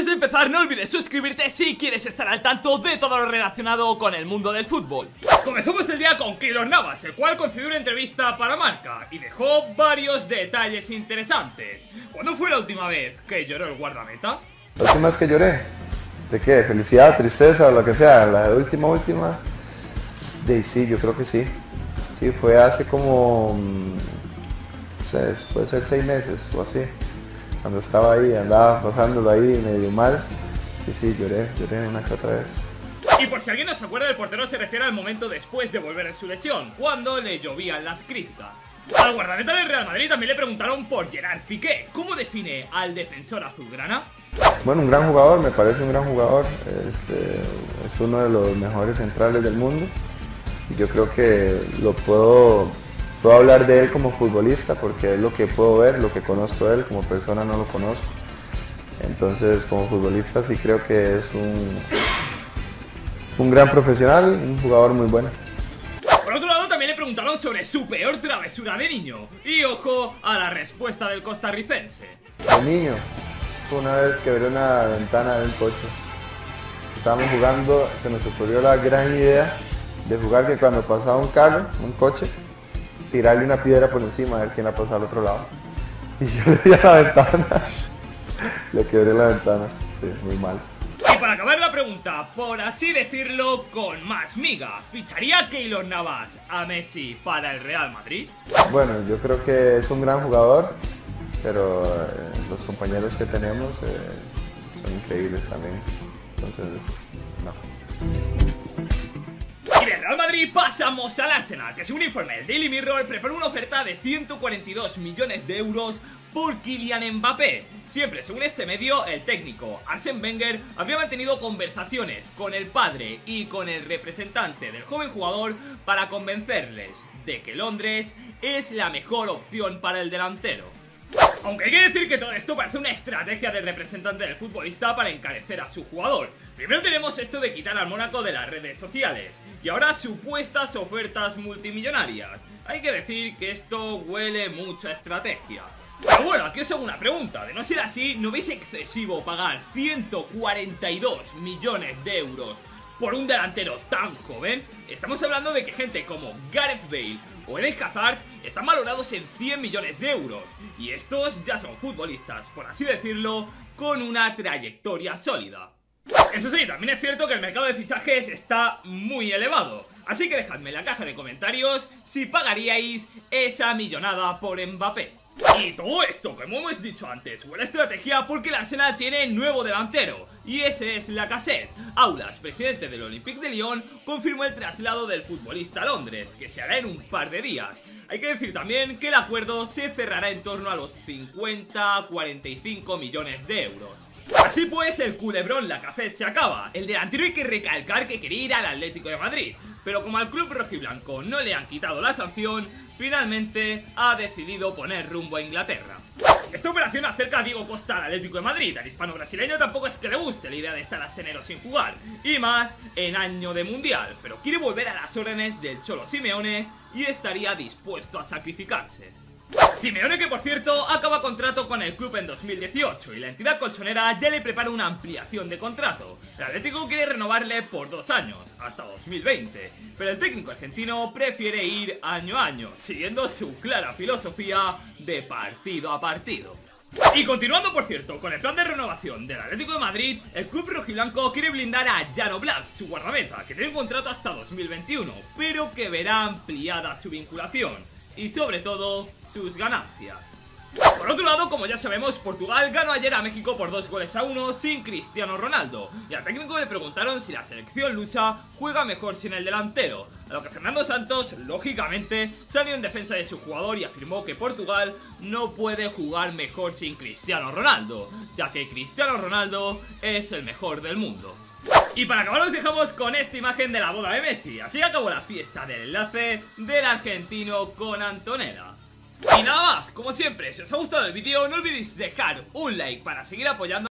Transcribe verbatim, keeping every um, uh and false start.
de empezar, no olvides suscribirte si quieres estar al tanto de todo lo relacionado con el mundo del fútbol. Comenzamos el día con Keylor Navas, el cual concedió una entrevista para Marca y dejó varios detalles interesantes. ¿Cuándo fue la última vez que lloró el guardameta? La última vez que lloré, ¿de qué? ¿Felicidad, tristeza o lo que sea? La última, última, de sí, yo creo que sí. Sí, fue hace como, no sé, puede ser seis meses o así. Cuando estaba ahí, andaba pasándolo ahí medio mal. Sí, sí, lloré, lloré una que otra vez. Y por si alguien no se acuerda, el portero se refiere al momento después de volver en su lesión, cuando le llovían las críticas. Al guardameta del Real Madrid también le preguntaron por Gerard Piqué. ¿Cómo define al defensor azulgrana? Bueno, un gran jugador, me parece un gran jugador. Es, eh, es uno de los mejores centrales del mundo. Y yo creo que lo puedo... Puedo hablar de él como futbolista porque es lo que puedo ver, lo que conozco de él, como persona no lo conozco. Entonces, como futbolista sí creo que es un, un gran profesional, un jugador muy bueno. Por otro lado, también le preguntaron sobre su peor travesura de niño. Y ojo a la respuesta del costarricense. De niño, fue una vez que abrí una ventana de un coche. Estábamos jugando, se nos ocurrió la gran idea de jugar que cuando pasaba un carro, un coche, tirarle una piedra por encima a ver quién la pasa al otro lado. Y yo le di a la ventana, le quebré la ventana, sí, muy mal. Y para acabar la pregunta, por así decirlo, con más miga, ¿ficharía Keylor Navas a Messi para el Real Madrid? Bueno, yo creo que es un gran jugador, pero eh, los compañeros que tenemos eh, son increíbles también, entonces no. Y del Real Madrid pasamos al Arsenal, que según informe el Daily Mirror preparó una oferta de ciento cuarenta y dos millones de euros por Kylian Mbappé. Siempre según este medio, el técnico Arsène Wenger habría mantenido conversaciones con el padre y con el representante del joven jugador para convencerles de que Londres es la mejor opción para el delantero. Aunque hay que decir que todo esto parece una estrategia del representante del futbolista para encarecer a su jugador. Primero tenemos esto de quitar al Mónaco de las redes sociales y ahora supuestas ofertas multimillonarias. Hay que decir que esto huele mucha estrategia. Pero bueno, aquí os hago una pregunta. De no ser así, ¿no veis excesivo pagar ciento cuarenta y dos millones de euros por un delantero tan joven? Estamos hablando de que gente como Gareth Bale o Eden Hazard están valorados en cien millones de euros. Y estos ya son futbolistas, por así decirlo, con una trayectoria sólida. Eso sí, también es cierto que el mercado de fichajes está muy elevado. Así que dejadme en la caja de comentarios si pagaríais esa millonada por Mbappé. Y todo esto, como hemos dicho antes, buena estrategia porque el Arsenal tiene nuevo delantero, y ese es Lacazette. Aulas, presidente del Olympique de Lyon, confirmó el traslado del futbolista a Londres, que se hará en un par de días. Hay que decir también que el acuerdo se cerrará en torno a los cincuenta a cuarenta y cinco millones de euros. Así pues, el culebrón Lacazette se acaba. El delantero hay que recalcar que quería ir al Atlético de Madrid, pero como al club rojiblanco no le han quitado la sanción, finalmente ha decidido poner rumbo a Inglaterra. Esta operación acerca a Diego Costa al Atlético de Madrid. Al hispano-brasileño tampoco es que le guste la idea de estar astenero sin jugar, y más en año de mundial, pero quiere volver a las órdenes del Cholo Simeone y estaría dispuesto a sacrificarse. Simeone, que por cierto acaba contrato con el club en dos mil dieciocho y la entidad colchonera ya le prepara una ampliación de contrato. El Atlético quiere renovarle por dos años, hasta dos mil veinte, pero el técnico argentino prefiere ir año a año, siguiendo su clara filosofía de partido a partido. Y continuando, por cierto, con el plan de renovación del Atlético de Madrid, el club rojiblanco quiere blindar a Jan Oblak, su guardameta, que tiene un contrato hasta dos mil veintiuno, pero que verá ampliada su vinculación y sobre todo sus ganancias. Por otro lado, como ya sabemos, Portugal ganó ayer a México por dos goles a uno sin Cristiano Ronaldo, y al técnico le preguntaron si la selección lusa juega mejor sin el delantero, a lo que Fernando Santos, lógicamente, salió en defensa de su jugador y afirmó que Portugal no puede jugar mejor sin Cristiano Ronaldo, ya que Cristiano Ronaldo es el mejor del mundo. Y para acabar os dejamos con esta imagen de la boda de Messi. Así acabó la fiesta del enlace del argentino con Antonella. Y nada más, como siempre, si os ha gustado el vídeo no olvidéis dejar un like para seguir apoyando